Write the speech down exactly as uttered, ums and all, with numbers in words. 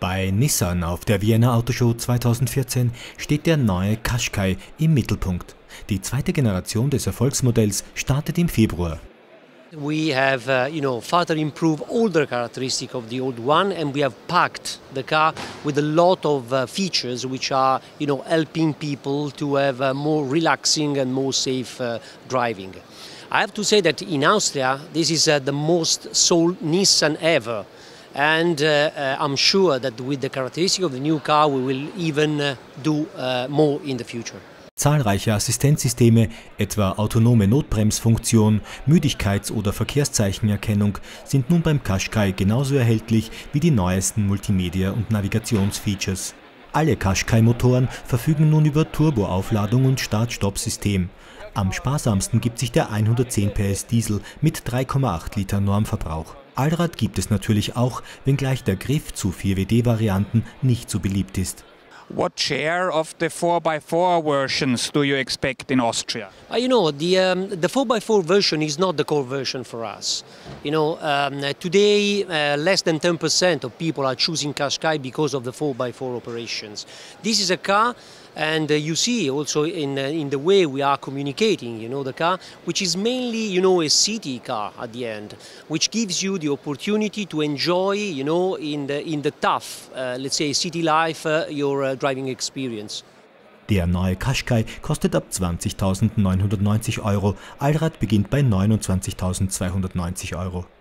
Bei Nissan auf der Vienna Autoshow zweitausendvierzehn steht der neue Qashqai im Mittelpunkt. Die zweite Generation des Erfolgsmodells startet im Februar. We have, uh, you know, further improved all the characteristics of the old one, and we have packed the car with a lot of uh, features which are, you know, helping people to have uh, more relaxing and more safe uh, driving. I have to say that in Austria, this is uh, the most sold Nissan ever, and uh, uh, I'm sure that with the characteristics of the new car, we will even uh, do uh, more in the future. Zahlreiche Assistenzsysteme, etwa autonome Notbremsfunktion, Müdigkeits- oder Verkehrszeichenerkennung, sind nun beim Qashqai genauso erhältlich wie die neuesten Multimedia- und Navigationsfeatures. Alle Qashqai-Motoren verfügen nun über Turboaufladung und Start-Stopp-System. Am sparsamsten gibt sich der hundertzehn P S Diesel mit drei Komma acht Liter Normverbrauch. Allrad gibt es natürlich auch, wenngleich der Griff zu vier W D-Varianten nicht so beliebt ist. What share of the four by four versions do you expect in Austria? Uh, you know, the um, the four by four version is not the core version for us. You know, um, today uh, less than ten percent of people are choosing Qashqai because of the four by four operations. This is a car, and uh, you see also in uh, in the way we are communicating, you know, the car, which is mainly, you know, a city car at the end, which gives you the opportunity to enjoy, you know, in the in the tough, uh, let's say, city life, uh, your uh, driving experience. Der neue Qashqai kostet ab zwanzigtausendneunhundertneunzig Euro, Allrad beginnt bei neunundzwanzigtausendzweihundertneunzig Euro.